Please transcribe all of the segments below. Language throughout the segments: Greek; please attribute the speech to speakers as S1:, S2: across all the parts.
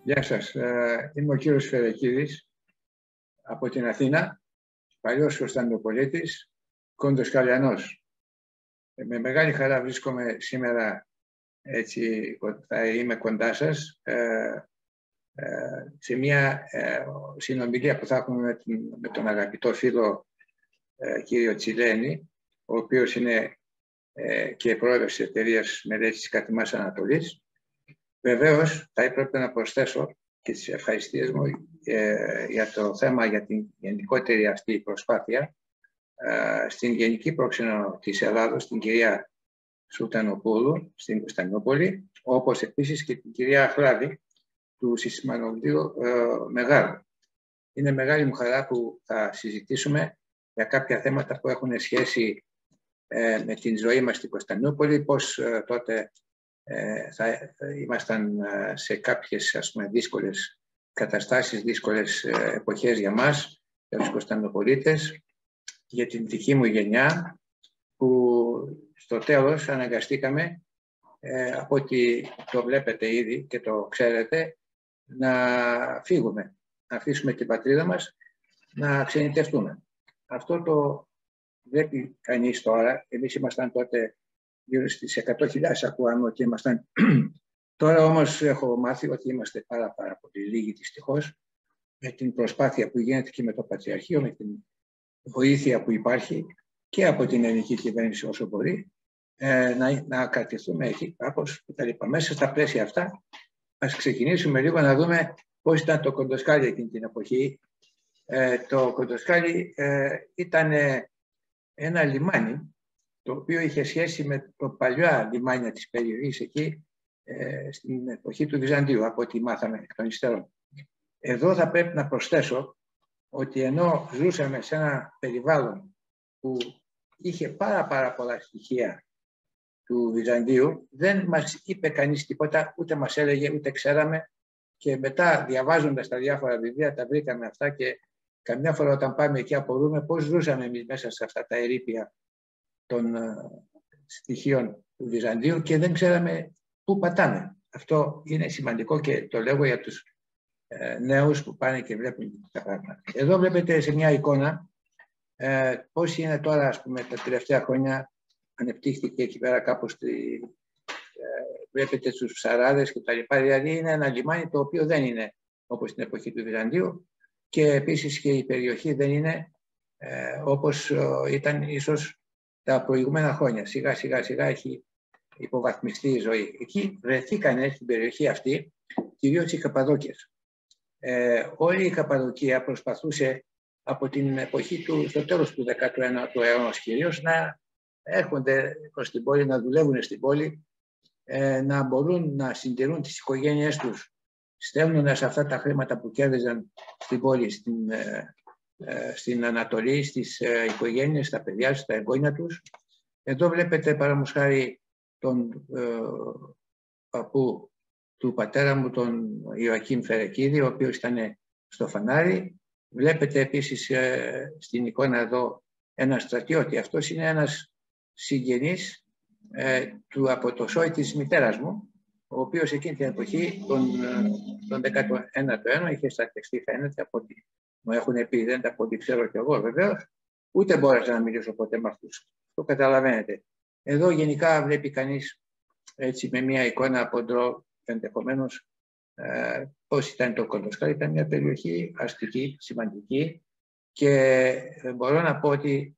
S1: Γεια σας. Είμαι ο κύριος Φερεκίδης από την Αθήνα, παλιός Κωνσταντινοπολίτης, Κοντοσκαλιανός. Με μεγάλη χαρά βρίσκομαι σήμερα, έτσι θα είμαι κοντά σας, σε μια συνομιλία που θα έχουμε με τον αγαπητό φίλο κύριο Τσιλένη, ο οποίος είναι και πρόεδρος της εταιρείας μελέτης Κατημάς Ανατολής. Βεβαίως, θα έπρεπε να προσθέσω και τις ευχαριστίες μου για το θέμα, για την γενικότερη αυτή προσπάθεια στην Γενική Πρόξενο της Ελλάδος, την κυρία Σουλτανοπούλου, στην Κωνσταντινούπολη, όπως επίσης και την κυρία Αχράδη του Συσμανοβδίου Μεγάλου. Είναι μεγάλη μου χαρά που θα συζητήσουμε για κάποια θέματα που έχουν σχέση με την ζωή μας στην Κωνσταντινούπολη, πώς τότε θα ήμασταν σε κάποιες, ας πούμε, δύσκολες καταστάσεις, δύσκολες εποχές για μας, για τους Κωνσταντινοπολίτες, για την δική μου γενιά, που στο τέλος αναγκαστήκαμε, από ό,τι το βλέπετε ήδη και το ξέρετε, να φύγουμε, να αφήσουμε την πατρίδα μας, να ξενιτευτούμε. Αυτό το βλέπει κανείς τώρα. Εμείς ήμασταν τότε γύρω στις 100.000, ακούγαμε ότι ήμασταν. Τώρα όμως έχω μάθει ότι είμαστε πάρα πολύ λίγοι, δυστυχώς, με την προσπάθεια που γίνεται και με το Πατριαρχείο, με την βοήθεια που υπάρχει και από την ελληνική κυβέρνηση όσο μπορεί, να κρατηθούμε εκεί κάπως κτλ. Μέσα στα πλαίσια αυτά, ας ξεκινήσουμε λίγο να δούμε πώς ήταν το Κοντοσκάλι εκείνη την εποχή. Το Κοντοσκάλι ήταν ένα λιμάνι, το οποίο είχε σχέση με το παλιά λιμάνια της περιοχής εκεί, στην εποχή του Βυζαντίου, από ό,τι μάθαμε εκ των υστέρων. Εδώ θα πρέπει να προσθέσω ότι ενώ ζούσαμε σε ένα περιβάλλον που είχε πάρα πολλά στοιχεία του Βυζαντίου, δεν μας είπε κανείς τίποτα, ούτε μας έλεγε, ούτε ξέραμε, και μετά διαβάζοντας τα διάφορα βιβλία τα βρήκαμε αυτά και καμιά φορά όταν πάμε εκεί απορούμε πώς ζούσαμε εμείς μέσα σε αυτά τα ερείπια των στοιχείων του Βυζαντίου και δεν ξέραμε πού πατάμε. Αυτό είναι σημαντικό και το λέγω για τους νέους που πάνε και βλέπουν τα πράγματα. Εδώ βλέπετε σε μια εικόνα πώς είναι τώρα, ας πούμε, τα τελευταία χρόνια ανεπτύχθηκε εκεί πέρα κάπως, βλέπετε τους ψαράδες και τα λοιπά. Δηλαδή είναι ένα λιμάνι το οποίο δεν είναι όπως στην εποχή του Βυζαντίου και επίσης και η περιοχή δεν είναι όπως ήταν ίσως τα προηγούμενα χρόνια. Σιγά σιγά έχει υποβαθμιστεί η ζωή. Εκεί βρεθήκανε στην περιοχή αυτή κυρίως οι Καπαδόκες. Όλη η Καπαδοκία προσπαθούσε από την εποχή στο τέλος του 19ου αιώνα κυρίως να έρχονται προς την πόλη, να δουλεύουν στην πόλη, να μπορούν να συντηρούν τις οικογένειές τους, στέλνοντας αυτά τα χρήματα που κέρδιζαν στην πόλη, στην Ανατολή, στις οικογένειες, στα παιδιά, στα εγγόνια τους. Εδώ βλέπετε παραδείγματος χάρη τον παππού του πατέρα μου, τον Ιωακήμ Φερεκίδη, ο οποίος ήταν στο φανάρι. Βλέπετε επίσης στην εικόνα εδώ ένα στρατιώτη. Αυτός είναι ένας συγγενής από το σόι της μητέρας μου, ο οποίος εκείνη την εποχή, τον 19ο αιώνα, είχε στρατευτεί, φαίνεται, από ό,τι μου έχουν πει, δεν τα ό,τι ξέρω κι εγώ βεβαίως, ούτε μπόρεσα να μιλήσω ποτέ με αυτούς. Το καταλαβαίνετε. Εδώ γενικά βλέπει κανείς έτσι με μια εικόνα από ντρό, ενδεχομένως πώς ήταν το Κοντοσκάλι. Ήταν μια περιοχή αστική, σημαντική και μπορώ να πω ότι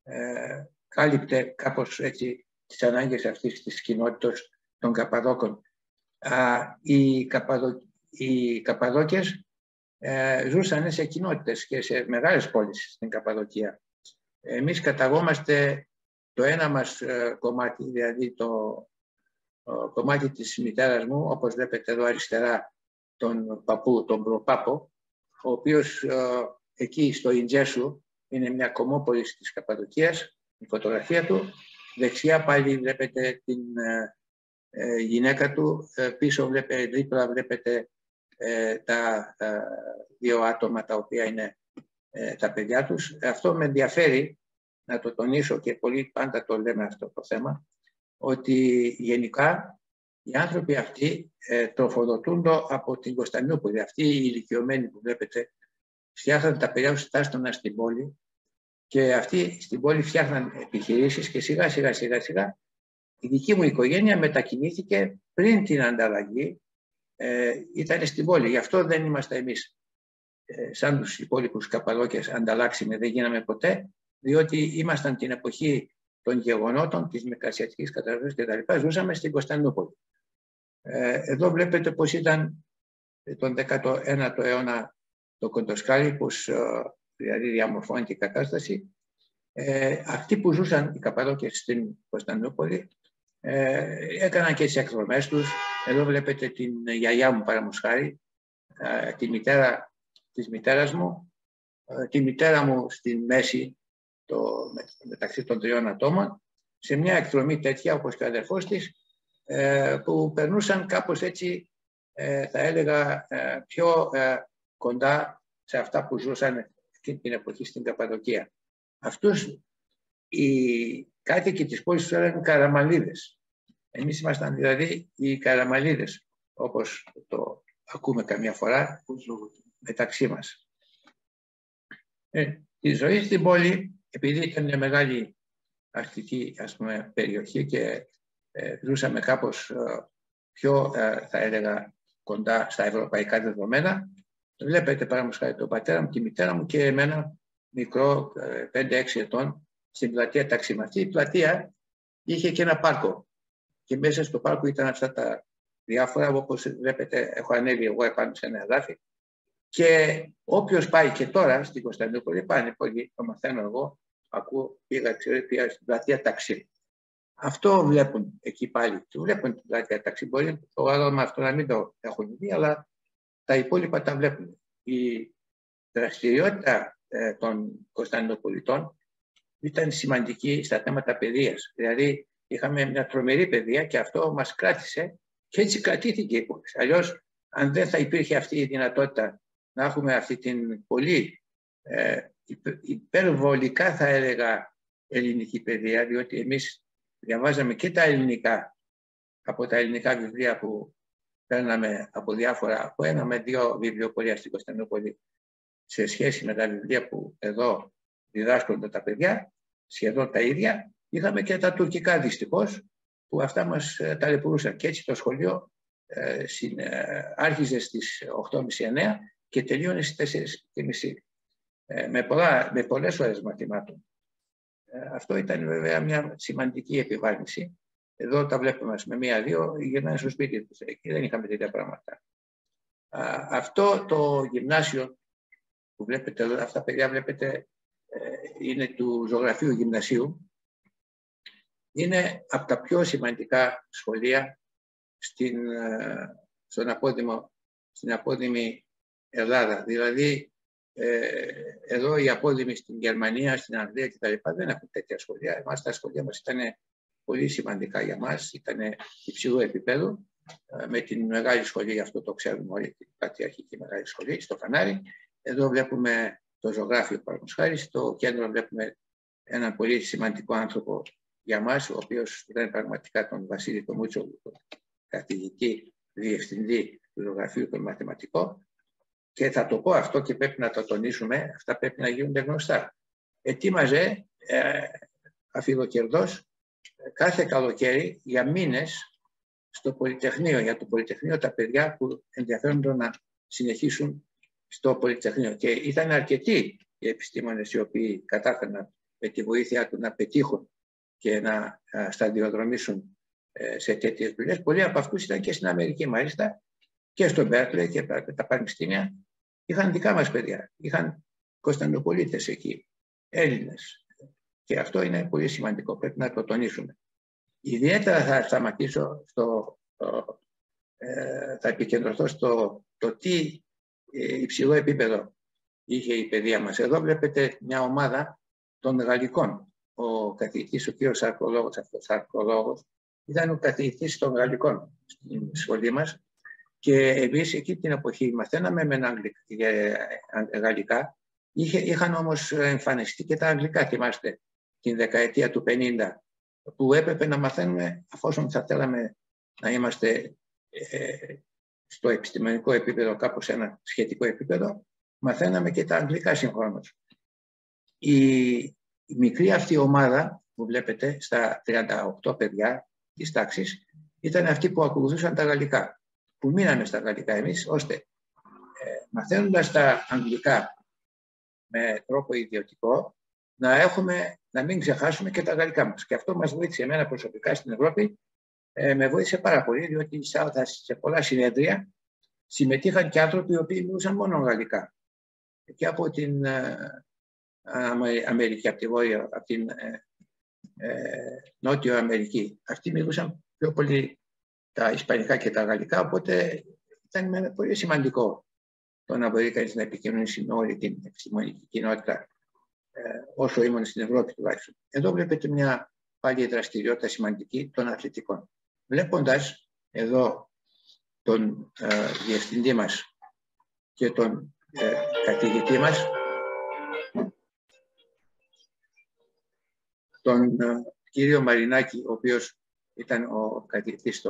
S1: κάλυπτε κάπως έτσι τις ανάγκες αυτής της κοινότητας των Καπαδόκων. Οι Καπαδόκες ζούσαν σε κοινότητες και σε μεγάλες πόλεις στην Καπαδοκία. Εμείς καταγόμαστε το ένα μας κομμάτι, δηλαδή το κομμάτι της μητέρας μου, όπως βλέπετε εδώ αριστερά τον παππού, τον προπάπο, ο οποίος εκεί στο Ιντζέσου, είναι μια κομμόπολη της Καπαδοκίας, η φωτογραφία του. Δεξιά πάλι βλέπετε την γυναίκα του, πίσω δίπλα βλέπετε τα δύο άτομα τα οποία είναι τα παιδιά τους. Αυτό με ενδιαφέρει να το τονίσω και πολύ πάντα το λέμε αυτό το θέμα, ότι γενικά Οι άνθρωποι αυτοί τροφοδοτούνται από την Κωνσταντινούπολη. Αυτοί οι ηλικιωμένοι που βλέπετε φτιάχναν τα παιδιά τους τάστονα στην πόλη και αυτοί στην πόλη φτιάχναν επιχειρήσεις και σιγά σιγά η δική μου οικογένεια μετακινήθηκε πριν την ανταλλαγή, ήταν στην πόλη. Γι' αυτό δεν είμαστε εμείς σαν τους υπόλοιπους Καπαδόκες ανταλλάξιμοι, δεν γίναμε ποτέ, διότι ήμασταν την εποχή των γεγονότων, της Μικρασιατικής καταστροφής κτλ. Ζούσαμε στην Κωνσταντινούπολη. Εδώ βλέπετε πώς ήταν τον 19ο αιώνα το Κοντοσκάλι, πώς δηλαδή διαμορφώνεται η κατάσταση. Αυτοί που ζούσαν οι Καπαδόκες στην Κωνσταντινούπολη έκαναν και τις εκδρομές τους. Εδώ βλέπετε την γιαγιά μου, παραδείγματος χάρη, τη μητέρα της μητέρας μου, τη μητέρα μου στην μέση, μεταξύ των 3 ατόμων, σε μια εκδρομή τέτοια όπως και ο αδερφός της, που περνούσαν κάπως έτσι, θα έλεγα, πιο κοντά σε αυτά που ζούσαν εκείνη την εποχή στην Καπαδοκία. Αυτούς οι κάτοικοι της πόλης τους έλεγαν Καραμαλίδες. Εμείς ήμασταν δηλαδή οι Καραμαλίδες, όπως το ακούμε καμιά φορά μεταξύ μας. Η ζωή στην πόλη, επειδή ήταν μια μεγάλη αστική, ας πούμε, περιοχή και ζούσαμε κάπως πιο, θα έλεγα, κοντά στα ευρωπαϊκά δεδομένα, βλέπετε παραδείγματος χάρη τον πατέρα μου, τη μητέρα μου και εμένα μικρό, 5-6 ετών, στην πλατεία Ταξίμα. Αυτή η πλατεία είχε και ένα πάρκο και μέσα στο πάρκο ήταν αυτά τα διάφορα, όπως βλέπετε έχω ανέβει εγώ επάνω σε ένα εδάφι και όποιος πάει και τώρα στην Κωνσταντινούπολη, πάνε πολύ, το μαθαίνω εγώ, ακούω, πήγα στην πλατεία Ταξίμα. Αυτό βλέπουν εκεί πάλι, βλέπουν την πλατεία Ταξίμα. Μπορεί το άλλο με αυτό να μην το έχουν δει, αλλά τα υπόλοιπα τα βλέπουν. Η δραστηριότητα των Κωνσταντινοπολιτών ήταν σημαντική στα θέματα παιδείας. Δηλαδή, είχαμε μια τρομερή παιδεία και αυτό μας κράτησε και έτσι κρατήθηκε η πόλη. Αλλιώς, αν δεν θα υπήρχε αυτή η δυνατότητα να έχουμε αυτή την πολύ υπερβολικά, θα έλεγα, ελληνική παιδεία, διότι εμείς διαβάζαμε και τα ελληνικά από τα ελληνικά βιβλία που παίρναμε από διάφορα, από 1 με 2 βιβλιοπωλεία στην Κωνσταντινούπολη, σε σχέση με τα βιβλία που εδώ διδάσκονται τα παιδιά, σχεδόν τα ίδια. Είχαμε και τα τουρκικά δυστυχώς, που αυτά μας ταλαιπωρούσαν. Και έτσι το σχολείο άρχιζε στις 8.30-9 και τελείωνε στις 4.30, με πολλές ώρες μαθημάτων. Αυτό ήταν βέβαια μια σημαντική επιβάρυνση. Εδώ τα βλέπουμε με 1-2 γυρνάνε στο σπίτι τους. Εκεί δεν είχαμε τέτοια πράγματα. Αυτό το γυμνάσιο που βλέπετε εδώ, αυτά παιδιά βλέπετε, είναι του ζωγραφείου γυμνασίου. Είναι από τα πιο σημαντικά σχολεία στην απόδημη Ελλάδα. Δηλαδή, εδώ οι απόδημοι στην Γερμανία, στην Αγγλία κτλ. Δεν έχουν τέτοια σχολεία. Εμάς τα σχολεία μας ήταν πολύ σημαντικά για μας, ήταν υψηλού επίπεδου. Με την μεγάλη σχολή, αυτό το ξέρουμε όλοι, την πατριαρχική μεγάλη σχολή, στο Φανάρι. Εδώ βλέπουμε το ζωγράφιο, παραδείγματος χάρη. Στο κέντρο βλέπουμε έναν πολύ σημαντικό άνθρωπο για μας, ο οποίος ήταν πραγματικά τον Βασίλη τον Μούτσο, τον καθηγητή διευθυντή του ζωγραφείου, τον μαθηματικό. Και θα το πω αυτό και πρέπει να το τονίσουμε, αυτά πρέπει να γίνονται γνωστά. Ετοίμαζε αφιλοκερδός κάθε καλοκαίρι για μήνες στο Πολυτεχνείο, για το Πολυτεχνείο τα παιδιά που ενδιαφέρονται να συνεχίσουν στο Πολυτεχνείο. Και ήταν αρκετοί οι επιστήμονες οι οποίοι κατάφεραν με τη βοήθεια του να πετύχουν και να σταδιοδρομήσουν σε τέτοιες δουλειές. Πολλοί από αυτούς ήταν και στην Αμερική μάλιστα και στο Μπέρκλεϊ και τα πανεπιστήμια. Είχαν δικά μας παιδιά, είχαν Κωνσταντινοπολίτες εκεί, Έλληνες. Και αυτό είναι πολύ σημαντικό, πρέπει να το τονίσουμε. Ιδιαίτερα θα σταματήσω θα επικεντρωθώ στο τι υψηλό επίπεδο είχε η παιδεία μας. Εδώ βλέπετε μια ομάδα των γαλλικών. Ο καθηγητής, ο κύριος Σαρκολόγος, ήταν ο καθηγητής των γαλλικών στην σχολή μας και εμείς εκεί την εποχή μαθαίναμε με γαλλικά. Είχαν όμως εμφανιστεί και τα αγγλικά, θυμάστε, την δεκαετία του 50, που έπρεπε να μαθαίνουμε, αφόσον θα θέλαμε να είμαστε στο επιστημονικό επίπεδο, κάπως σε ένα σχετικό επίπεδο, μαθαίναμε και τα αγγλικά συγχρόνως. Η μικρή αυτή ομάδα που βλέπετε στα 38 παιδιά της τάξης ήταν αυτοί που ακολουθούσαν τα γαλλικά, που μείναμε στα γαλλικά εμείς, ώστε μαθαίνοντας τα αγγλικά με τρόπο ιδιωτικό, να μην ξεχάσουμε και τα γαλλικά μας. Και αυτό μας βοήθησε εμένα προσωπικά στην Ευρώπη, με βοήθησε πάρα πολύ, διότι σε πολλά συνέδρια συμμετείχαν και άνθρωποι οι οποίοι μιλούσαν μόνο γαλλικά. Και από την Αμερική, από την Νότιο Αμερική. Αυτοί μιλούσαν πιο πολύ τα ισπανικά και τα γαλλικά, οπότε ήταν πολύ σημαντικό το να μπορεί κανείς να επικοινωνήσει με όλη την επιστημονική κοινότητα, όσο ήμουν στην Ευρώπη τουλάχιστον. Εδώ βλέπετε μια πάλι δραστηριότητα σημαντική των αθλητικών. Βλέποντας εδώ τον διευθυντή μας και τον καθηγητή μας, τον κύριο Μαρινάκη, ο οποίος ήταν ο καθηγητής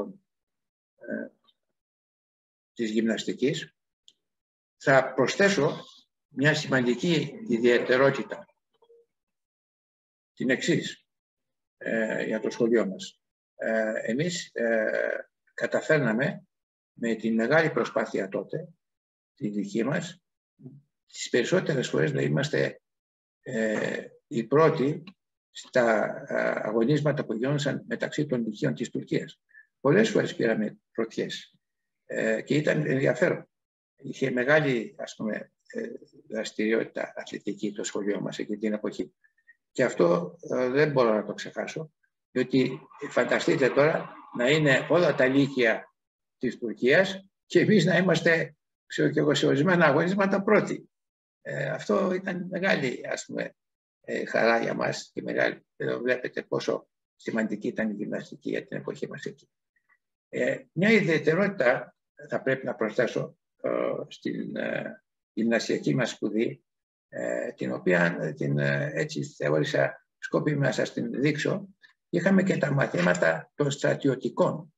S1: της γυμναστικής, θα προσθέσω μια σημαντική ιδιαιτερότητα, την εξής, για το σχολείο μας. Εμείς καταφέρναμε με τη μεγάλη προσπάθεια τότε, τη δική μας, τις περισσότερες φορές να είμαστε οι πρώτοι στα αγωνίσματα που γινόντουσαν μεταξύ των λυκείων της Τουρκίας. Πολλές φορές πήραμε πρωτιές και ήταν ενδιαφέρον. Είχε μεγάλη, ας πούμε, δραστηριότητα αθλητική το σχολείο μας εκείνη την εποχή. Και αυτό δεν μπορώ να το ξεχάσω, διότι φανταστείτε τώρα να είναι όλα τα λύκεια της Τουρκίας και εμείς να είμαστε, ξέρω και εγώ, σε ορισμένα αγωνίσματα πρώτοι. Αυτό ήταν μεγάλη, ας πούμε, χαρά για μας και μεγάλη. Εδώ βλέπετε πόσο σημαντική ήταν η γυμναστική για την εποχή μας εκεί. Μια ιδιαιτερότητα θα πρέπει να προσθέσω στην γυμναστική μας σπουδή, την οποία έτσι θεώρησα σκόπιμη να σας την δείξω. Είχαμε και τα μαθήματα των στρατιωτικών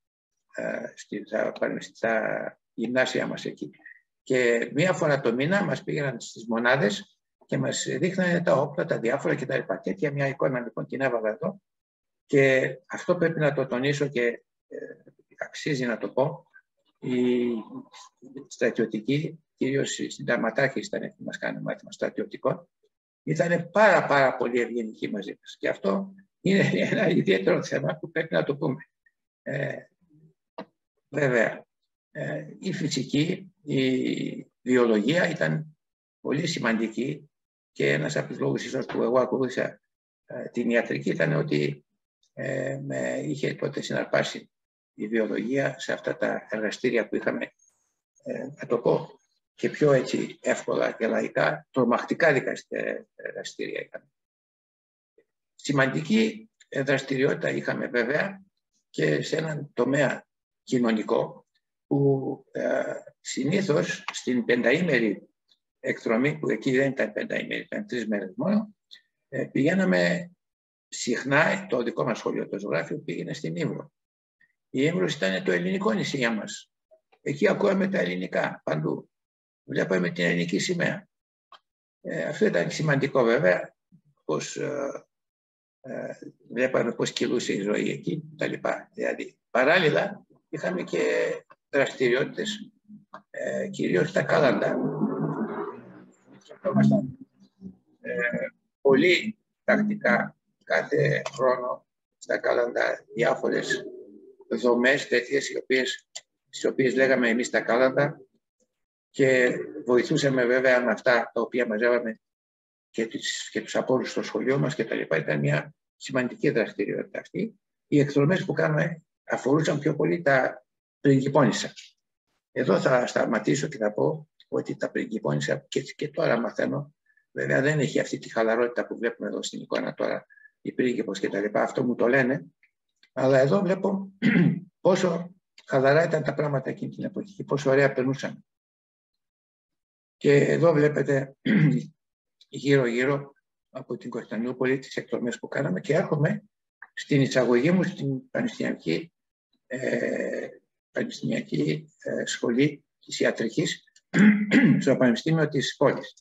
S1: στα γυμνάσια μας εκεί. Και μία φορά το μήνα μας πήγαιναν στις μονάδες και μας δείχνανε τα όπλα, τα διάφορα κτλ. Τέτοια μια εικόνα λοιπόν την έβαλα εδώ. Και αυτό πρέπει να το τονίσω και αξίζει να το πω. Οι στρατιωτικοί, κυρίως οι συνταγματάρχες ήταν που μας κάνουν μάθημα στρατιωτικών, ήταν πάρα πολύ ευγενικοί μαζί μας. Και αυτό είναι ένα ιδιαίτερο θέμα που πρέπει να το πούμε. Βέβαια, η φυσική, η βιολογία ήταν πολύ σημαντική και ένας από τους λόγους ίσως που εγώ ακολούθησα την ιατρική ήταν ότι με είχε τότε συναρπάσει η βιολογία σε αυτά τα εργαστήρια που είχαμε, να το πω και πιο έτσι εύκολα και λαϊκά, τρομακτικά εργαστήρια είχαμε. Σημαντική δραστηριότητα είχαμε βέβαια και σε έναν τομέα κοινωνικό που συνήθως στην πενταήμερη εκδρομή, που εκεί δεν ήταν πενταήμερη, ήταν 3 μέρες μόνο, πηγαίναμε συχνά, το δικό μας σχολείο, το ζωγράφιο, πήγαινε στην Ύβρο. Η Ύβρος ήταν το ελληνικό νησί για μας. Εκεί ακούγαμε τα ελληνικά παντού. Βλέπαμε την ελληνική σημαία. Αυτό ήταν σημαντικό βέβαια, πως βλέπαμε πώς κυλούσε η ζωή εκεί κτλ. Δηλαδή, παράλληλα είχαμε και δραστηριότητες, κυρίως στα κάλαντα. Σκεφτόμασταν πολύ τακτικά κάθε χρόνο στα κάλαντα διάφορες δομές τέτοιες, τις οποίες λέγαμε εμείς τα κάλαντα, και βοηθούσαμε βέβαια με αυτά τα οποία μαζεύαμε και τους απόρους στο σχολείο μας και τα λοιπά. Ήταν μια σημαντική δραστηριότητα αυτή. Οι εκδρομές που κάναμε αφορούσαν πιο πολύ τα πριγκιπώνισσα. Εδώ θα σταματήσω και θα πω ότι τα πριγκιπώνισσα και τώρα μαθαίνω, βέβαια δεν έχει αυτή τη χαλαρότητα που βλέπουμε εδώ στην εικόνα τώρα, η πρίγκιπος και τα λοιπά, αυτό μου το λένε, αλλά εδώ βλέπω πόσο χαλαρά ήταν τα πράγματα εκείνη την εποχή και πόσο ωραία περνούσαν. Και εδώ βλέπετε γύρω-γύρω από την Κωνσταντινούπολη τις εκδρομές που κάναμε και έρχομαι στην εισαγωγή μου στην πανεπιστημιακή πανεπιστημιακή σχολή της ιατρικής στο Πανεπιστήμιο της πόλης.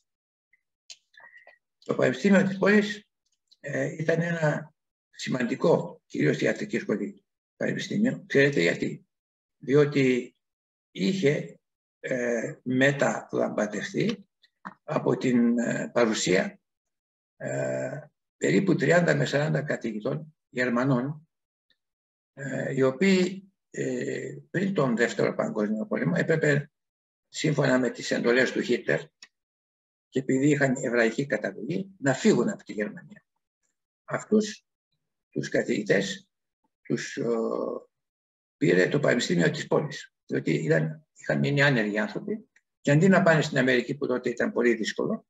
S1: Το Πανεπιστήμιο της πόλης ήταν ένα σημαντικό, κυρίως ιατρική σχολή, πανεπιστήμιο. Ξέρετε γιατί? Διότι είχε μεταλαμπατευτεί από την παρουσία περίπου 30 με 40 καθηγητών Γερμανών, οι οποίοι πριν τον Δεύτερο Παγκόσμιο Πόλεμο έπρεπε, σύμφωνα με τις εντολές του Χίτλερ και επειδή είχαν εβραϊκή καταγωγή, να φύγουν από τη Γερμανία. Αυτούς τους καθηγητές τους πήρε το Πανεπιστήμιο της πόλης, διότι είχαν μείνει άνεργοι άνθρωποι και αντί να πάνε στην Αμερική, που τότε ήταν πολύ δύσκολο,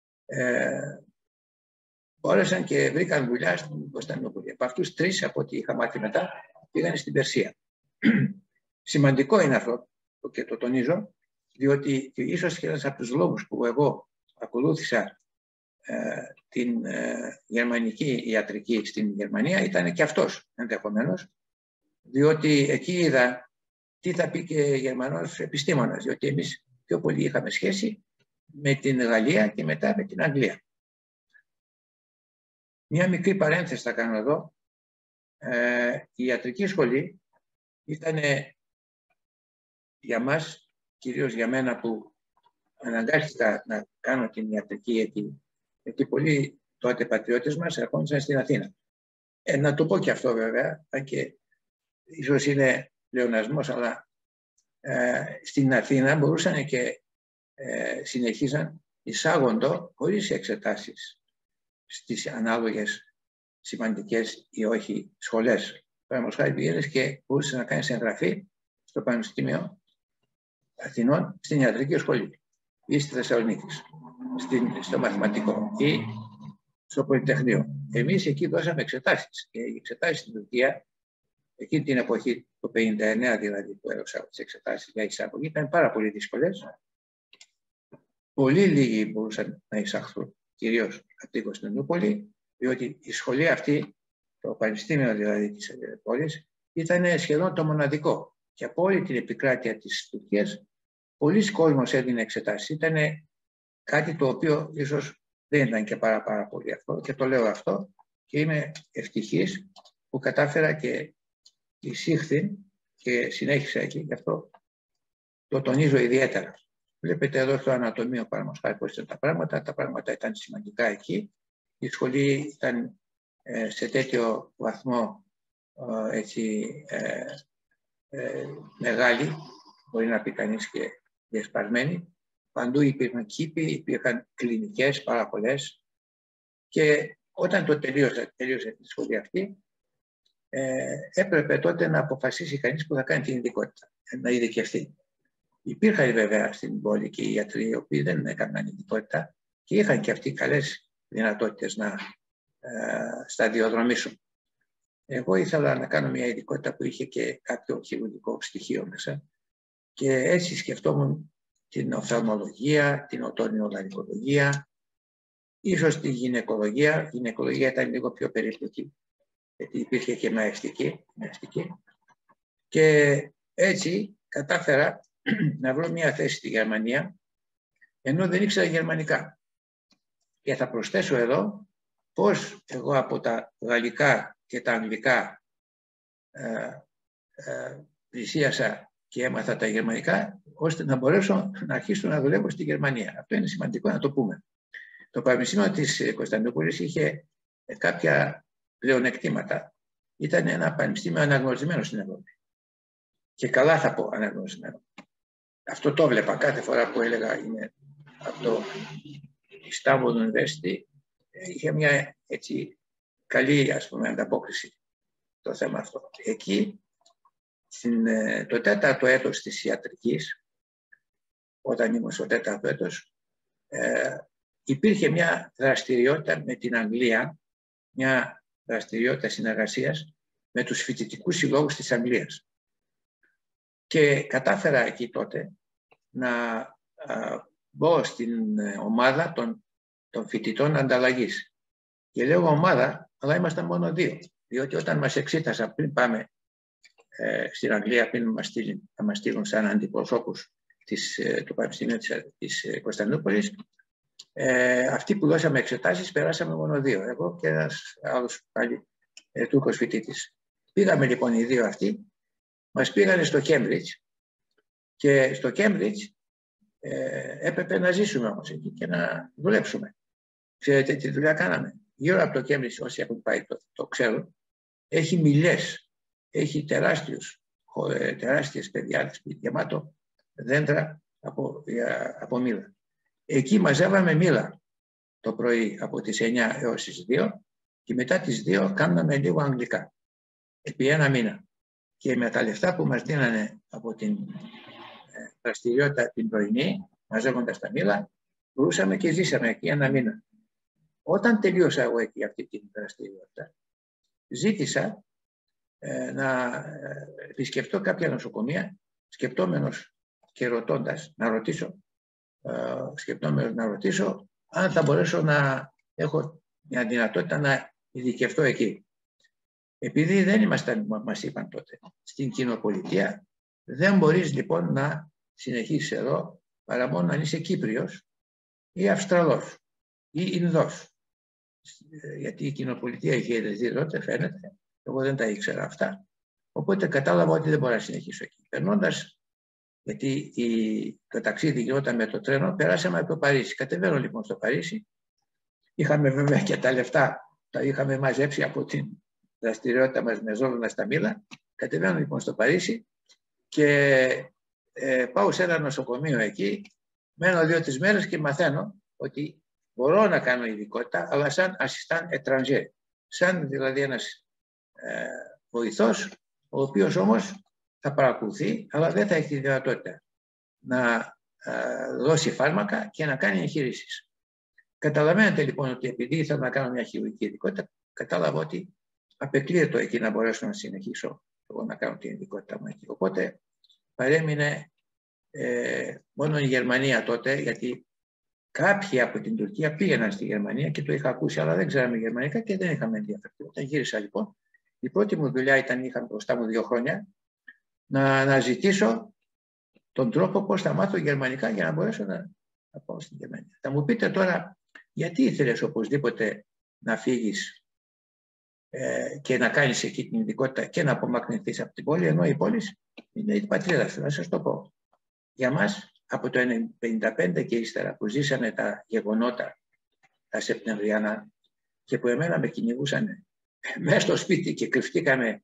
S1: μπόρεσαν και βρήκαν δουλειά στην Κωνσταντινούπολη. Από αυτούς 3, από ό,τι είχα μάθει μετά, πήγαν στην Περσία. Σημαντικό είναι αυτό και το τονίζω, διότι ίσως και ένας από τους λόγους που εγώ ακολούθησα την γερμανική ιατρική στην Γερμανία ήταν και αυτός ενδεχομένως, διότι εκεί είδα τι θα πει και Γερμανός επιστήμονας, διότι εμείς πιο πολύ είχαμε σχέση με την Γαλλία και μετά με την Αγγλία. Μια μικρή παρένθεση θα κάνω εδώ. Η ιατρική σχολή ήταν για μας, κυρίως για μένα που αναγκάστηκα να κάνω την ιατρική εκεί, γιατί πολλοί τότε πατριώτες μας ερχόντουσαν στην Αθήνα. Να το πω και αυτό βέβαια, και ίσως είναι πλεονασμός, αλλά στην Αθήνα μπορούσαν και συνεχίζαν εισάγοντο χωρίς εξετάσεις στις ανάλογες σημαντικές ή όχι σχολές. Παραδείγματος χάρη πήγαινες και μπορούσες να κάνεις εγγραφή στο Πανεπιστήμιο Αθηνών στην ιατρική σχολή ή στη Θεσσαλονίκη, στο μαθηματικό ή στο Πολυτεχνείο. Εμείς εκεί δώσαμε εξετάσεις και οι εξετάσεις στην Τουρκία, εκείνη την εποχή, το 1959 δηλαδή, που έδωσα τις εξετάσεις για εισαγωγή, ήταν πάρα πολύ δύσκολες. Πολύ λίγοι μπορούσαν να εισαχθούν, κυρίως από την Κωνσταντινούπολη, διότι η σχολή αυτή, το πανεπιστήμιο δηλαδή της πόλης, ήταν σχεδόν το μοναδικό. Και από όλη την επικράτεια της Τουρκίας, πολλοί κόσμος έδινε εξετάσεις. Ήταν κάτι το οποίο ίσως δεν ήταν και πάρα πολύ αυτό. Και το λέω αυτό και είμαι ευτυχής που κατάφερα και εισήχθη και συνέχισα εκεί. Γι' αυτό το τονίζω ιδιαίτερα. Βλέπετε εδώ στο ανατομείο παραδείγματος χάρη πώς ήταν τα πράγματα. Τα πράγματα ήταν σημαντικά εκεί. Η σχολή ήταν σε τέτοιο βαθμό μεγάλη, μπορεί να πει κανείς και διασπασμένη. Παντού υπήρχαν κήποι, υπήρχαν κλινικές πάρα πολλές. Και όταν το τελείωσε τη σχολή αυτή, έπρεπε τότε να αποφασίσει κανείς που θα κάνει την ειδικότητα, να ειδικευτεί. Υπήρχαν βέβαια στην πόλη και οι ιατροί οι οποίοι δεν έκαναν ειδικότητα και είχαν και αυτοί καλές δυνατότητες να σταδιοδρομήσουν. Εγώ ήθελα να κάνω μια ειδικότητα που είχε και κάποιο χειρουργικό στοιχείο μέσα και έτσι σκεφτόμουν την οφθαλμολογία, την οτρινολαρυκολογία, ίσως τη γυναικολογία. Η γυναικολογία ήταν λίγο πιο περίπλοκη, γιατί υπήρχε και μαεστική. Και έτσι κατάφερα να βρω μια θέση στη Γερμανία, ενώ δεν ήξερα γερμανικά. Και θα προσθέσω εδώ πώς εγώ από τα γαλλικά και τα αγγλικά πλησίασα και έμαθα τα γερμανικά, ώστε να μπορέσω να αρχίσω να δουλεύω στη Γερμανία. Αυτό είναι σημαντικό να το πούμε. Το Πανεπιστήμιο της Κωνσταντινούπολης είχε κάποια πλεονεκτήματα. Ήταν ένα πανεπιστήμιο αναγνωρισμένο στην Ευρώπη. Και καλά θα πω αναγνωρισμένο. Αυτό το βλέπα κάθε φορά που έλεγα είναι από το Istanbul University. Είχε μια έτσι καλή, ας πούμε, ανταπόκριση το θέμα αυτό. Εκεί, το 4ο έτος της ιατρικής, όταν ήμουν στο 4ο έτος, υπήρχε μια δραστηριότητα με την Αγγλία, μια δραστηριότητα συνεργασίας με τους φοιτητικούς συλλόγους της Αγγλίας. Και κατάφερα εκεί τότε να μπω στην ομάδα των φοιτητών ανταλλαγής. Και λέω ομάδα, αλλά ήμασταν μόνο 2. Διότι όταν μας εξήτασαν πριν πάμε στην Αγγλία πριν να μας στείλουν σαν αντιπροσώπους του Πανεπιστημίου της Κωνσταντινούπολης. Αυτοί που δώσαμε εξετάσεις περάσαμε μόνο 2, εγώ και ένας άλλος πάλι Τούρκος φοιτητής. Πήγαμε λοιπόν οι 2 αυτοί, μας πήγανε στο Κέμπριτζ και στο Κέμπριτζ έπρεπε να ζήσουμε όμως εκεί και να δουλέψουμε. Ξέρετε τι δουλειά κάναμε? Γύρω από το Κέμπριτζ, όσοι έχουν πάει το ξέρουν, έχει μιλιές, έχει τεράστιες παιδιάδες, γεμάτο δέντρα από μήλα. Εκεί μαζεύαμε μήλα το πρωί από τις 9 έως τις 2 και μετά τις 2 κάναμε λίγο αγγλικά επί 1 μήνα. Και με τα λεφτά που μας δίνανε από την δραστηριότητα την πρωινή, μαζεύοντας τα μήλα, μπορούσαμε και ζήσαμε εκεί 1 μήνα. Όταν τελείωσα εγώ εκεί αυτή την δραστηριότητα, ζήτησα να επισκεφτώ κάποια νοσοκομεία, σκεπτόμενος και ρωτώντας, σκεπτόμενος να ρωτήσω αν θα μπορέσω να έχω μια δυνατότητα να ειδικευτώ εκεί. Επειδή δεν ήμασταν, μας είπαν τότε, στην κοινοπολιτεία, δεν μπορείς λοιπόν να συνεχίσεις εδώ παρά μόνο αν είσαι Κύπριος ή Αυστραλός ή Ινδός. Γιατί η κοινοπολιτεία είχε ιδρυθεί τότε, φαίνεται, εγώ δεν τα ήξερα αυτά. Οπότε κατάλαβα ότι δεν μπορώ να συνεχίσω εκεί. Περνώντας, γιατί το ταξίδι γινόταν με το τρένο, περάσαμε από το Παρίσι. Κατεβαίνω λοιπόν στο Παρίσι. Είχαμε βέβαια και τα λεφτά, τα είχαμε μαζέψει από την δραστηριότητα μας μεζόμενα στα μήλα. Κατεβαίνω λοιπόν στο Παρίσι και πάω σε ένα νοσοκομείο εκεί. Μένω 2-3 μέρες και μαθαίνω ότι μπορώ να κάνω ειδικότητα, αλλά σαν assistant étranger. Σαν δηλαδή ένας βοηθός, ο οποίος όμως θα παρακολουθεί, αλλά δεν θα έχει τη δυνατότητα να δώσει φάρμακα και να κάνει εγχειρήσεις. Καταλαβαίνετε λοιπόν ότι επειδή ήθελα να κάνω μια χειρουργική ειδικότητα, κατάλαβα ότι απεκλείεται εκεί να μπορέσω να συνεχίσω εγώ να κάνω την ειδικότητα μου εκεί. Οπότε παρέμεινε μόνο η Γερμανία τότε, γιατί κάποιοι από την Τουρκία πήγαιναν στη Γερμανία και το είχα ακούσει, αλλά δεν ξέραμε γερμανικά και δεν είχαμε ενδιαφερθεί. Όταν γύρισα λοιπόν, η πρώτη μου δουλειά ήταν, είχα μπροστά μου 2 χρόνια, να αναζητήσω τον τρόπο πώς θα μάθω γερμανικά για να μπορέσω να πάω στη Γερμανία. Θα μου πείτε τώρα, γιατί ήθελες οπωσδήποτε να φύγεις και να κάνεις εκεί την ειδικότητα και να απομακρυνθείς από την πόλη, ενώ η πόλη είναι η πατρίδα σου. Να σας το πω. Για μας, από το 1955 και ύστερα που ζήσανε τα γεγονότα τα Σεπτεμβριανά και που εμένα με κυνηγούσαν μέσα στο σπίτι και κρυφτήκαμε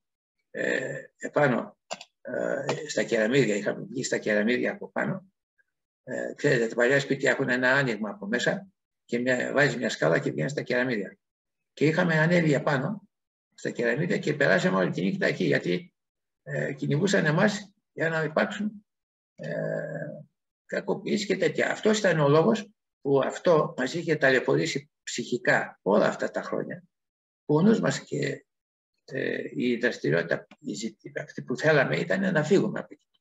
S1: επάνω στα κεραμίδια, είχαμε βγει στα κεραμίδια από πάνω. Ξέρετε, τα παλιά σπίτια έχουν ένα άνοιγμα από μέσα και βάζει μια σκάλα και βγαίνει στα κεραμίδια. Και είχαμε ανέβει απάνω στα κεραμίδια και περάσαμε όλη τη νύχτα εκεί, γιατί κυνηγούσαν εμάς για να υπάρξουν κακοποιήσεις και τέτοια. Αυτός ήταν ο λόγος που αυτό μας είχε ταλαιπωρήσει ψυχικά όλα αυτά τα χρόνια. Που ο νους μας και η δραστηριότητα αυτή που θέλαμε ήταν να φύγουμε από εκεί,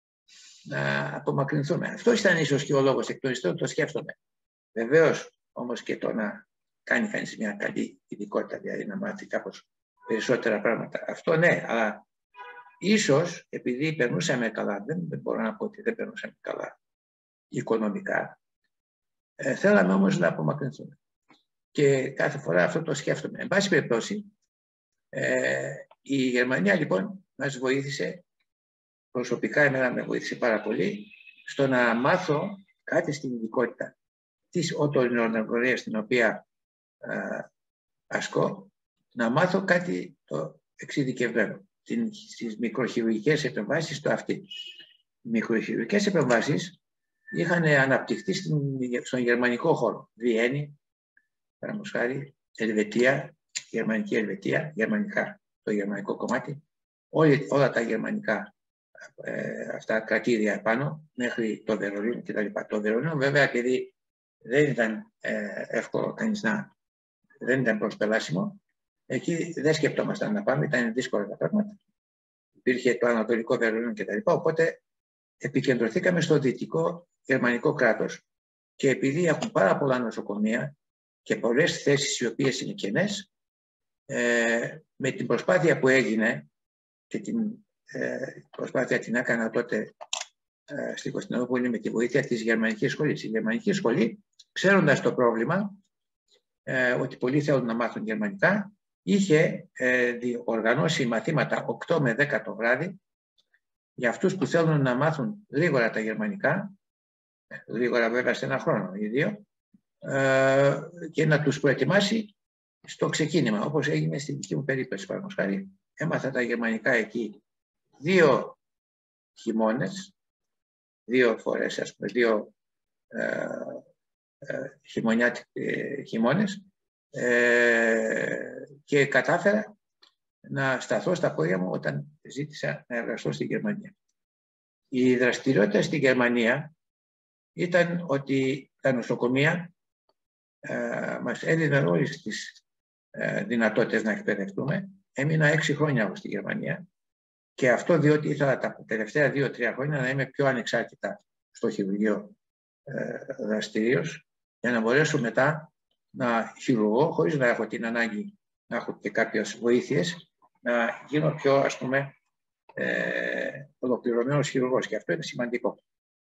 S1: να απομακρυνθούμε. Αυτό ήταν ίσως και ο λόγος, εκ των υστέρων το σκέφτομαι. Βεβαίως όμως και το να κάνει κανείς μια καλή ειδικότητα, δηλαδή να μάθει κάπως περισσότερα πράγματα. Αυτό ναι, αλλά ίσως επειδή περνούσαμε καλά, δεν μπορώ να πω ότι δεν περνούσαμε καλά οικονομικά, θέλαμε όμως να απομακρυνθούμε. Και κάθε φορά αυτό το σκέφτομαι. Εν πάση περιπτώσει, η Γερμανία λοιπόν μας βοήθησε, προσωπικά εμένα με βοήθησε πάρα πολύ, στο να μάθω κάτι στην ειδικότητα της οτολινοαργωνίας στην οποία ασκώ, να μάθω κάτι το εξειδικευμένο, στις μικροχειρουργικές επεμβάσεις στο αυτή. Οι μικροχειρουργικές επεμβάσεις είχαν αναπτυχθεί στον γερμανικό χώρο. Βιέννη, παραδείγματος χάρη, Ελβετία, γερμανική Ελβετία, γερμανικά, το γερμανικό κομμάτι, όλα τα γερμανικά αυτά κρατήρια επάνω, μέχρι το Βερολίνο κτλ. Το Βερολίνο βέβαια, επειδή δεν ήταν εύκολο κανείς δεν ήταν προσπελάσιμο, εκεί δεν σκεπτόμασταν να πάμε, ήταν δύσκολα τα πράγματα. Υπήρχε το Ανατολικό Βερολίνο κτλ. Οπότε επικεντρωθήκαμε στο δυτικό γερμανικό κράτος. Και επειδή έχουν πάρα πολλά νοσοκομεία και πολλές θέσεις οι οποίες είναι κενές, με την προσπάθεια που έγινε και την προσπάθεια την έκανα τότε στην Κωνσταντινούπολη με τη βοήθεια της γερμανικής σχολής. Η γερμανική σχολή, ξέροντας το πρόβλημα, ότι πολλοί θέλουν να μάθουν γερμανικά, είχε διοργανώσει μαθήματα 8 με 10 το βράδυ για αυτούς που θέλουν να μάθουν γρήγορα τα γερμανικά, γρήγορα βέβαια σε ένα χρόνο ή δύο, και να τους προετοιμάσει στο ξεκίνημα, όπως έγινε στην δική μου περίπτωση. Παραδείγματος χάρη, έμαθα τα γερμανικά εκεί 2 χειμώνες, 2 φορές, ας πούμε, 2 χειμώνες, και κατάφερα να σταθώ στα πόδια μου όταν ζήτησα να εργαστώ στη Γερμανία. Η δραστηριότητα στη Γερμανία ήταν ότι τα νοσοκομεία μας έδιναν όλες τις δυνατότητες να εκπαιδευτούμε. Έμεινα 6 χρόνια στη Γερμανία και αυτό διότι ήθελα τα τελευταία 2-3 χρόνια να είμαι πιο ανεξάρτητα στο χειρουργείο δραστηρίως, για να μπορέσω μετά να χειρουργώ χωρίς να έχω την ανάγκη να έχω και κάποιες βοήθειες, να γίνω πιο, ας πούμε, ολοκληρωμένος χειρουργός, και αυτό είναι σημαντικό.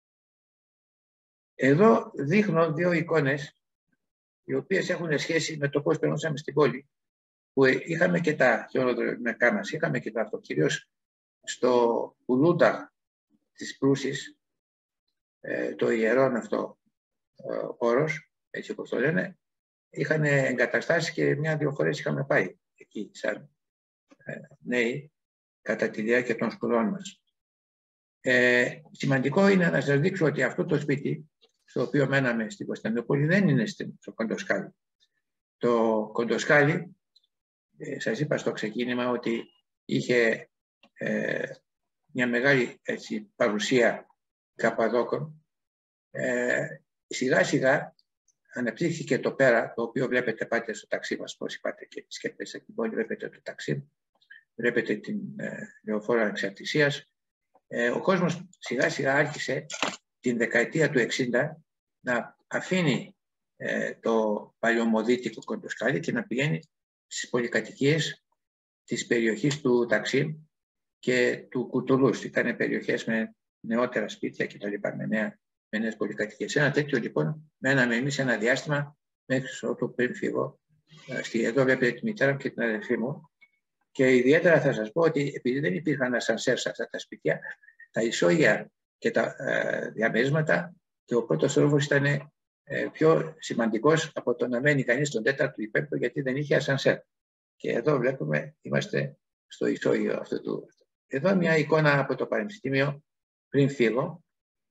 S1: Εδώ δείχνω 2 εικόνες οι οποίες έχουν σχέση με το πώς περνούσαμε στην πόλη, που είχαμε και τα χειροδρομικά μας, είχαμε και τα κυρίως στο Πουλούντα της Προύσης, το ιερόν αυτό όρος, έτσι όπως το λένε, είχαν εγκαταστάσει και 1-2 φορές είχαμε πάει εκεί σαν νέοι κατά τη διάρκεια των σπουδών μας. Σημαντικό είναι να σας δείξω ότι αυτό το σπίτι στο οποίο μέναμε στην Κωνσταντινούπολη δεν είναι στο Κοντοσκάλι. Το Κοντοσκάλι, σας είπα στο ξεκίνημα ότι είχε μια μεγάλη παρουσία Καπαδόκων. Σιγά σιγά αναπτύχθηκε το πέρα, το οποίο βλέπετε, πάτε στο ταξί μας, πώς είπατε και επισκέπτεστε την πόλη, βλέπετε το ταξί, βλέπετε την λεωφόρο Ανεξαρτησίας. Ο κόσμος σιγά σιγά άρχισε την δεκαετία του 60 να αφήνει το παλαιομοδίτικο Κοντοσκάλι και να πηγαίνει στις πολυκατοικίες της περιοχής του Ταξίμ και του Κουτουλούς. Ήταν περιοχές με νεότερα σπίτια και τα λοιπά, με νέες πολυκατοικίες. Ένα τέτοιο λοιπόν μέναμε εμείς ένα διάστημα μέχρι ότου πριν φύγω. Εδώ βλέπετε τη μητέρα μου και την αδελφή μου. Και ιδιαίτερα θα σας πω ότι επειδή δεν υπήρχαν ασανσέρ σε αυτά τα σπίτια, τα ισόγεια και τα διαμερίσματα, και ο πρώτος όροφος ήταν πιο σημαντικός από το να μένει κανείς στον 4ο ή 5ο, γιατί δεν είχε ασανσέρ. Και εδώ βλέπουμε, είμαστε στο ισόγειο αυτού του. Εδώ μια εικόνα από το Πανεπιστήμιο πριν φύγω,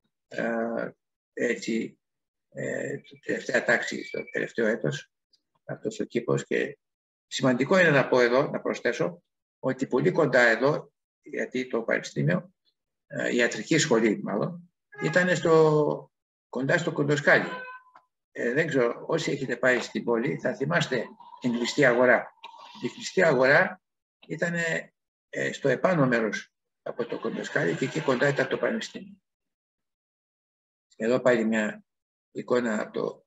S1: έτσι, τελευταία τάξη, στο τελευταίο έτος, αυτός ο κήπος. Και σημαντικό είναι να πω εδώ, να προσθέσω, ότι πολύ κοντά εδώ, γιατί το Πανεπιστήμιο, η ιατρική σχολή μάλλον, ήταν κοντά στο Κοντοσκάλι. Δεν ξέρω, όσοι έχετε πάει στην πόλη θα θυμάστε την κλειστή αγορά. Η κλειστή αγορά ήταν στο επάνω μέρος από το Κοντοσκάλι και εκεί κοντά ήταν το Πανεπιστήμιο. Εδώ πάλι μια εικόνα από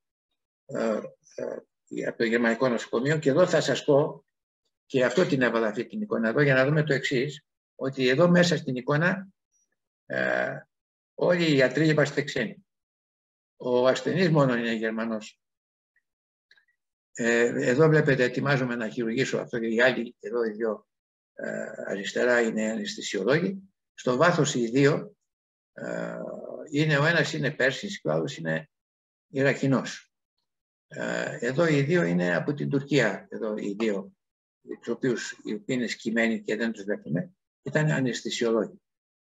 S1: το γερμανικό νοσοκομείο, και εδώ θα σας πω, και αυτό την έβαλα αυτή την εικόνα εδώ για να δούμε το εξής, ότι εδώ μέσα στην εικόνα όλοι οι ιατροί είμαστε ξένοι. Ο ασθενής μόνο είναι Γερμανός. Εδώ βλέπετε, ετοιμάζομαι να χειρουργήσω αυτό, και οι άλλοι εδώ οι 2 αριστερά είναι αναισθησιολόγοι. Στο βάθος οι 2 ο ένας είναι Πέρσης και ο άλλος είναι Ιρακινός. Εδώ οι 2 είναι από την Τουρκία, εδώ οι 2, οι οποίοι είναι σκυμμένοι και δεν τους βλέπουμε, ήταν αναισθησιολόγοι.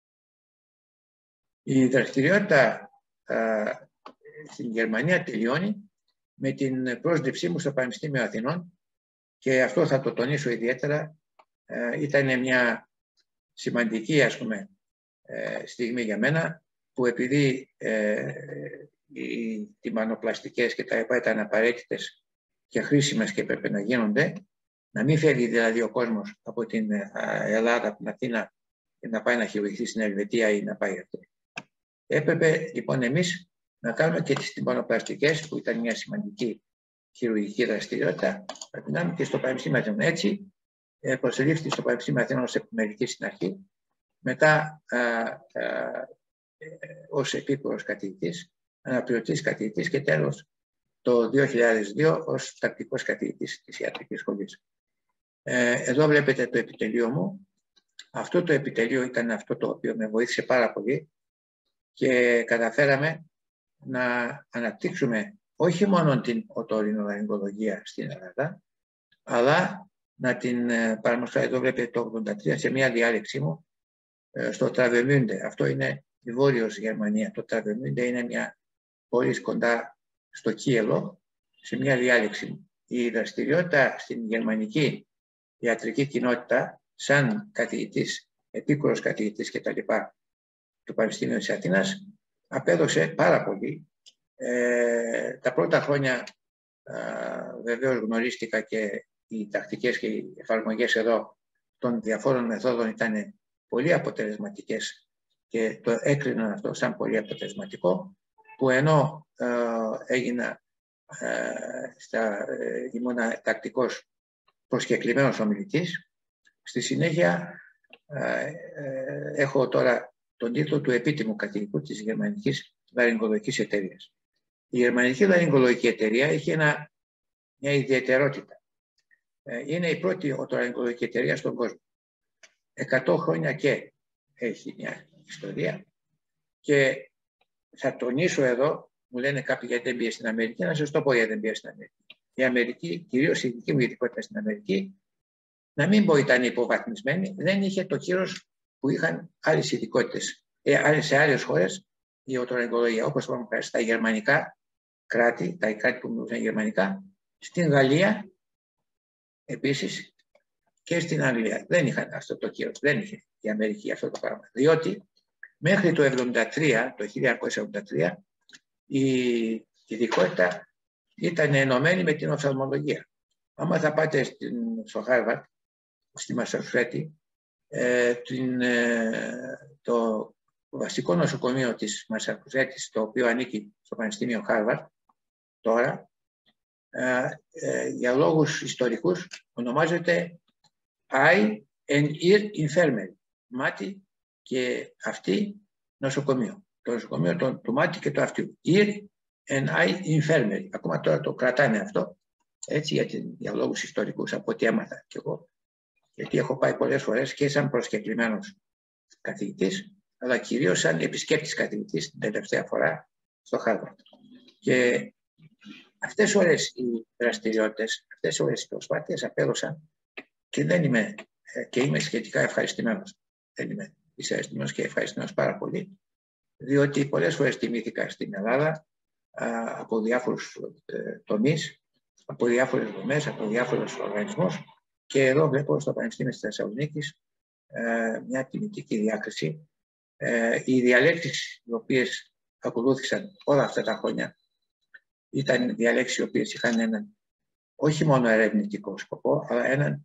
S1: Η δραστηριότητα στην Γερμανία τελειώνει με την πρόσληψή μου στο Πανεπιστήμιο Αθηνών, και αυτό θα το τονίσω ιδιαίτερα. Ήταν μια σημαντική, ας πούμε, στιγμή για μένα, που επειδή οι τιμανοπλαστικές και τα ΕΠΑ ήταν απαραίτητες και χρήσιμες και έπρεπε να γίνονται, να μην φεύγει δηλαδή ο κόσμος από την Ελλάδα, από την Αθήνα, και να πάει να χειρουργηθεί στην Ελβετία ή να πάει αυτό. Έπρεπε λοιπόν εμείς να κάνουμε και τις τιμανοπλαστικές, που ήταν μια σημαντική χειρουργική δραστηριότητα, να πηγαίνουμε και στο Πανεπιστήμιο Αθηνών. Έτσι, προσελήφθη στο Πανεπιστήμιο Αθηνών ως επιμελητής στην αρχή, μετά ως επίκουρος καθηγητής, αναπληρωτής καθηγητής και τέλος το 2002 ως τακτικός καθηγητής της Ιατρικής Σχολής. Εδώ βλέπετε το επιτελείο μου. Αυτό το επιτελείο ήταν αυτό το οποίο με βοήθησε πάρα πολύ και καταφέραμε να αναπτύξουμε όχι μόνο την οτορινολαριγκολογία στην Ελλάδα, αλλά να την παραμορφώσουμε. Εδώ βλέπετε το 1983 σε μια διάλεξη μου στο Τραβεμούντε. Αυτό είναι η Βόρειος Γερμανία. Το Τραβεμούντε είναι μια πόλη κοντά στο Κίεβο, σε μια διάλεξη μου. Η δραστηριότητα στην γερμανική ιατρική κοινότητα, σαν καθηγητής, επίκουρος καθηγητής κτλ. Του Πανεπιστήμιου της Αθήνας, απέδωσε πάρα πολύ. Τα πρώτα χρόνια βεβαίως γνωρίστηκα και οι τακτικές και οι εφαρμογές εδώ των διαφόρων μεθόδων ήταν πολύ αποτελεσματικές και το έκριναν αυτό σαν πολύ αποτελεσματικό, που ενώ ήμουν τακτικός προσκεκλημένος ομιλητής, στη συνέχεια έχω τώρα τον τίτλο του επίτιμου καθηγητού της Γερμανικής Λαριγκολογικής Εταιρείας. Η Γερμανική Λαριγκολογική Εταιρεία έχει μια ιδιαιτερότητα. Είναι η πρώτη οτολαριγκολογική εταιρεία στον κόσμο. 100 χρόνια και έχει μια ιστορία. Και θα τονίσω εδώ, μου λένε κάποιοι γιατί δεν πήγε στην Αμερική, να σας το πω γιατί δεν πήγε στην Αμερική. Η Αμερική, κυρίως η δική μου ειδικότητα στην Αμερική, να μην πω ήταν υποβαθμισμένη, δεν είχε το κύρος που είχαν άλλες ειδικότητες. Σε άλλες χώρες η οτολαριγκολογία, όπως είπαμε στα γερμανικά κράτη, τα κράτη που μιλούσαν γερμανικά, στην Γαλλία επίσης και στην Αγγλία δεν είχαν αυτό το κύρος, δεν είχε η Αμερική αυτό το πράγμα. Διότι μέχρι το 1973, η ειδικότητα ήταν ενωμένη με την οφθαλμολογία. Άμα θα πάτε στο Χάρβαρντ, στη Μασαχουσέτη, το βασικό νοσοκομείο της Μασαχουσέτης, το οποίο ανήκει στο Πανεπιστήμιο Χάρβαρντ τώρα, για λόγους ιστορικούς ονομάζεται Eye and Ear Infirmary, μάτι και αυτή νοσοκομείο. Το νοσοκομείο του μάτι και του αυτιού. Ear and Eye Infirmary. Ακόμα τώρα το κρατάνε αυτό, έτσι, για λόγους ιστορικούς, από ό,τι έμαθα κι εγώ. Γιατί έχω πάει πολλές φορές και σαν προσκεκλημένος καθηγητής, αλλά κυρίως σαν επισκέπτης καθηγητής την τελευταία φορά στο Χάρβαρντ. Και αυτές όλες οι δραστηριότητες, αυτές όλες οι προσπάθειες απέδωσαν και είμαι σχετικά ευχαριστημένος. Είμαι δυσαρεστημένος και ευχαριστημένος πάρα πολύ, διότι πολλές φορές τιμήθηκα στην Ελλάδα από διάφορους τομείς, από διάφορες δομές, από διάφορους οργανισμούς και εδώ βλέπω στο Πανεπιστήμιο της Θεσσαλονίκης μια τιμητική διάκριση. Οι διαλέξεις οι οποίες ακολούθησαν όλα αυτά τα χρόνια ήταν διαλέξεις οι οποίες είχαν έναν όχι μόνο ερευνητικό σκοπό, αλλά έναν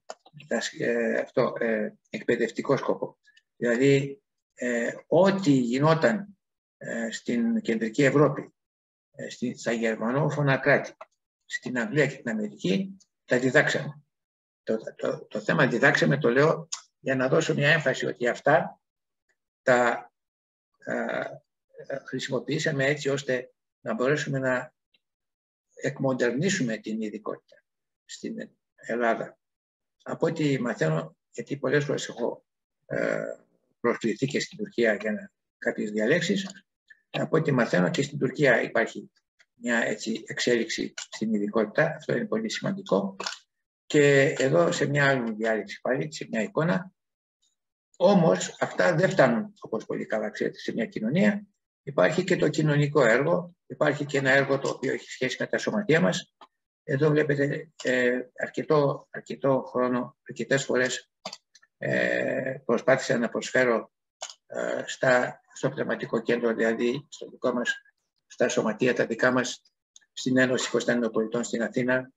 S1: εκπαιδευτικό σκοπό. Δηλαδή, ό,τι γινόταν στην Κεντρική Ευρώπη, στα γερμανόφωνα κράτη, στην Αγγλία και την Αμερική, τα διδάξαμε. Το θέμα διδάξαμε το λέω για να δώσω μια έμφαση ότι αυτά τα χρησιμοποιήσαμε έτσι ώστε να μπορέσουμε να εκμοντερνίσουμε την ειδικότητα στην Ελλάδα. Από ό,τι μαθαίνω, γιατί πολλές φορές έχω προσκληθεί και στην Τουρκία για κάποιες διαλέξεις, από ό,τι μαθαίνω και στην Τουρκία υπάρχει μια έτσι εξέλιξη στην ειδικότητα, αυτό είναι πολύ σημαντικό. Και εδώ σε μια άλλη διάλεξη πάλι, σε μια εικόνα, όμως αυτά δεν φτάνουν, όπως πολύ καλά ξέρετε, σε μια κοινωνία. Υπάρχει και το κοινωνικό έργο, υπάρχει και ένα έργο το οποίο έχει σχέση με τα σωματεία μας. Εδώ βλέπετε αρκετό χρόνο, αρκετές φορές προσπάθησα να προσφέρω στο πνευματικό κέντρο, δηλαδή στο δικό μας, στα σωματεία τα δικά μας, στην Ένωση Κωνσταντινοπολιτών στην Αθήνα,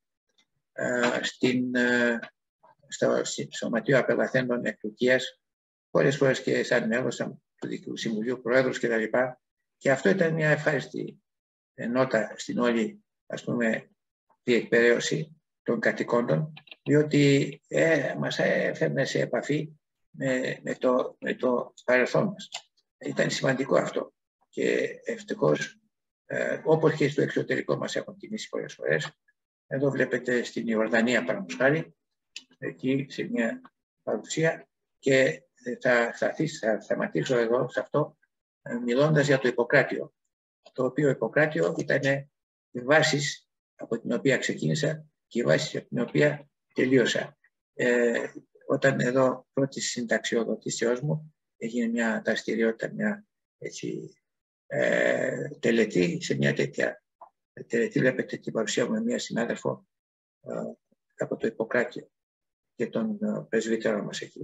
S1: στο Σωματείο Απελαθέντων εκ Τουρκίας, πολλές φορές και σαν μέλος του Διοικητικού Συμβουλίου, Προέδρους κτλ. Και αυτό ήταν μια ευχάριστη νότα στην όλη, ας πούμε, διεκπαιρέωση των κατοικώντων, διότι μας έφερνε σε επαφή με το παρελθόν μας. Ήταν σημαντικό αυτό και ευτυχώς όπως και στο εξωτερικό μας έχουν τιμήσει πολλές φορές. Εδώ βλέπετε στην Ιορδανία παραδείγματος χάρη, εκεί σε μια παρουσία, και θα σταματήσω εδώ σε αυτό μιλώντας για το Ιπποκράτιο, το οποίο Ιπποκράτιο ήταν η βάση από την οποία ξεκίνησα και η βάση από την οποία τελείωσα. Όταν εδώ πρώτη συνταξιοδοτήσεώς μου έγινε μια δραστηριότητα, μια τελετή, σε μια τέτοια τελετή βλέπετε την παρουσία μου με μια συνάδελφο από το Ιπποκράτιο και τον πρεσβύτερο μας εκεί.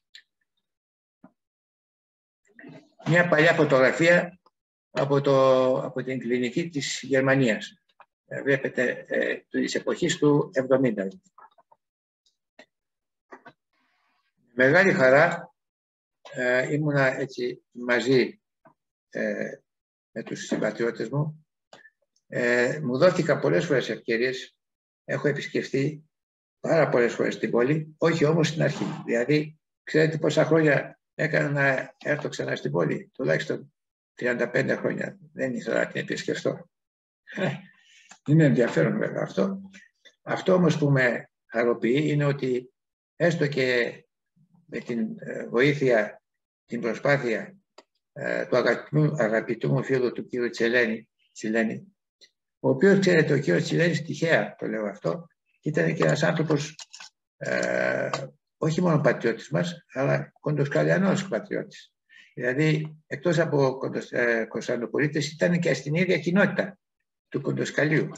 S1: Μια παλιά φωτογραφία από την κλινική της Γερμανίας. Βλέπετε της εποχής του 70. Μεγάλη χαρά ήμουνα έτσι μαζί με τους συμπατριώτες μου. Μου δόθηκαν πολλές φορές ευκαιρίες. Έχω επισκεφτεί πάρα πολλές φορές την πόλη, όχι όμως στην αρχή. Δηλαδή, ξέρετε πόσα χρόνια έκανα να έρθω ξανά στην πόλη? Τουλάχιστον 35 χρόνια. Δεν ήθελα να την επισκεφτώ. Είναι ενδιαφέρον βέβαια αυτό. Αυτό όμως που με χαροποιεί είναι ότι έστω και με την βοήθεια, την προσπάθεια του αγαπητού μου φίλου του κύριου Τσιλένη, ο οποίος, ξέρετε, ο κύριος Τσιλένης, τυχαία το λέω αυτό, ήταν και ένας άνθρωπος όχι μόνο πατριώτης μας, αλλά κοντοσκαλιανός πατριώτης. Δηλαδή, εκτός από Κωνσταντινοπολίτες, ήταν και στην ίδια κοινότητα του Κοντοσκαλίου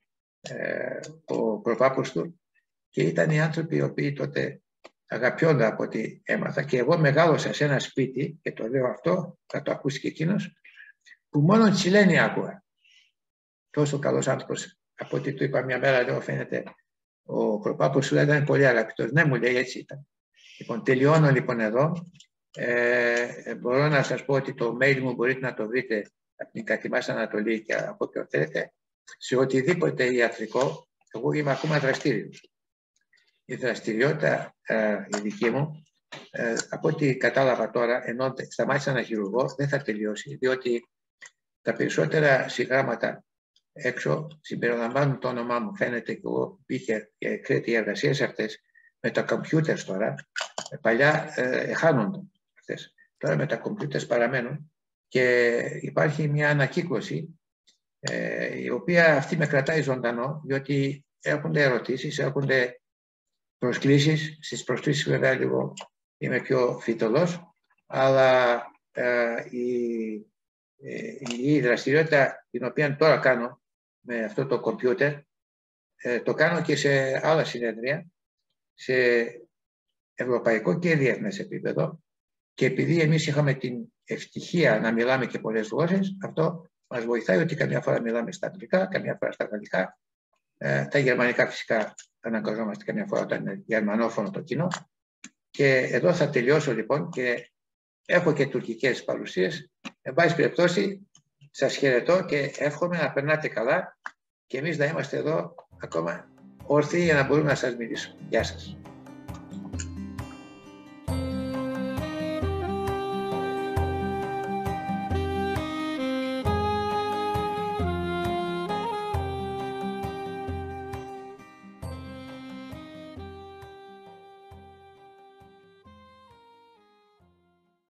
S1: ο προπάπος του, και ήταν οι άνθρωποι οι οποίοι τότε αγαπιόνταν από ό,τι έμαθα. Και εγώ μεγάλωσα σε ένα σπίτι, και το λέω αυτό, θα το ακούσει και εκείνος, που μόνο Τσιλένη άκουγα. Τόσο καλός άνθρωπος, από ό,τι του είπα μια μέρα, λέω, φαίνεται, ο προπάπος σου ήταν πολύ αγαπητός. Ναι, μου λέει, έτσι ήταν. Λοιπόν, τελειώνω λοιπόν εδώ. Μπορώ να σας πω ότι το mail μου μπορείτε να το βρείτε από την Κατιμάς Ανατολή και από όποιο θέλετε. Σε οτιδήποτε ιατρικό, εγώ είμαι ακόμα δραστήριος. Η δραστηριότητα η δική μου, από ό,τι κατάλαβα τώρα, ενώ σταμάτησα να χειρουργώ, δεν θα τελειώσει, διότι τα περισσότερα συγγράμματα έξω συμπεριλαμβάνουν το όνομά μου. Φαίνεται και εγώ πήγε και εκκρέτη οι εργασίες αυτές με τα κομπιούτερ τώρα. Παλιά χάνονται αυτές. Τώρα με τα κομπιούτερ παραμένουν και υπάρχει μια ανακύκλωση η οποία αυτή με κρατάει ζωντανό, διότι έρχονται ερωτήσεις, έρχονται προσκλήσεις. Στις προσκλήσεις βέβαια λίγο είμαι πιο φυτολός, αλλά η δραστηριότητα την οποία τώρα κάνω με αυτό το κομπιούτερ, το κάνω και σε άλλα συνέδρια, σε ευρωπαϊκό και διεθνές επίπεδο, και επειδή εμείς είχαμε την ευτυχία να μιλάμε και πολλές γλώσσες, αυτό μας βοηθάει, ότι καμιά φορά μιλάμε στα αγγλικά, καμιά φορά στα γαλλικά, τα γερμανικά φυσικά αναγκαζόμαστε καμιά φορά όταν είναι γερμανόφωνο το κοινό. Και εδώ θα τελειώσω λοιπόν, και έχω και τουρκικές παρουσίες. Εν πάση περιπτώσει, σας χαιρετώ και εύχομαι να περνάτε καλά και εμείς να είμαστε εδώ ακόμα όρθιοι για να μπορούμε να σας μιλήσουμε. Γεια σας.